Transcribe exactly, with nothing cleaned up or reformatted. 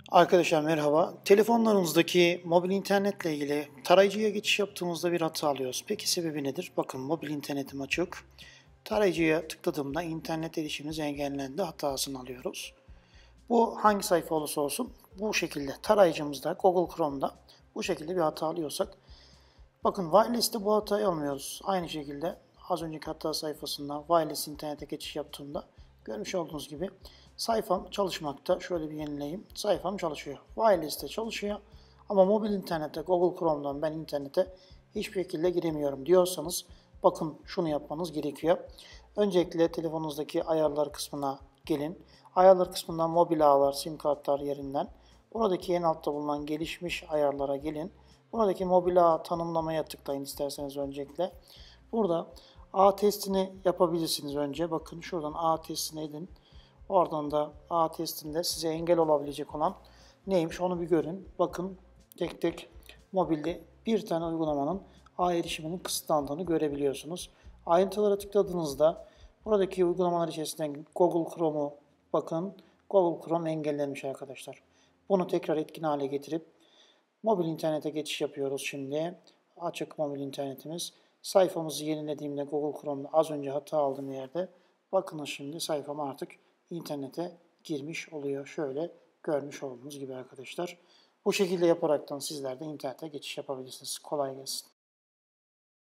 Arkadaşlar merhaba. Telefonlarınızdaki mobil internetle ilgili tarayıcıya geçiş yaptığımızda bir hata alıyoruz. Peki sebebi nedir? Bakın mobil internetim açık. Tarayıcıya tıkladığımda internet erişiminiz engellendi hatasını alıyoruz. Bu hangi sayfa olursa olsun bu şekilde tarayıcımızda Google Chrome'da bu şekilde bir hata alıyorsak bakın wireless'te bu hatayı almıyoruz. Aynı şekilde az önceki hata sayfasında wireless internete geçiş yaptığımda görmüş olduğunuz gibi sayfam çalışmakta. Şöyle bir yenileyim. Sayfam çalışıyor. Wireless'te çalışıyor. Ama mobil internette Google Chrome'dan ben internete hiçbir şekilde giremiyorum diyorsanız bakın şunu yapmanız gerekiyor. Öncelikle telefonunuzdaki ayarlar kısmına gelin. Ayarlar kısmından mobil ağlar, sim kartlar yerinden. Buradaki en altta bulunan gelişmiş ayarlara gelin. Buradaki mobil ağ tanımlamaya tıklayın isterseniz öncelikle. Burada ağ testini yapabilirsiniz önce. Bakın şuradan ağ testine edin. Oradan da ağ testinde size engel olabilecek olan neymiş onu bir görün. Bakın tek tek mobilde bir tane uygulamanın ağ erişiminin kısıtlandığını görebiliyorsunuz. Ayrıntılara tıkladığınızda buradaki uygulamalar içerisinden Google Chrome'u bakın. Google Chrome engellenmiş arkadaşlar. Bunu tekrar etkin hale getirip mobil internete geçiş yapıyoruz şimdi. Açık mobil internetimiz. Sayfamızı yenilediğimde Google Chrome'da az önce hata aldığım yerde bakınız şimdi sayfam artık internete girmiş oluyor. Şöyle görmüş olduğunuz gibi arkadaşlar. Bu şekilde yaparaktan sizler de internete geçiş yapabilirsiniz. Kolay gelsin.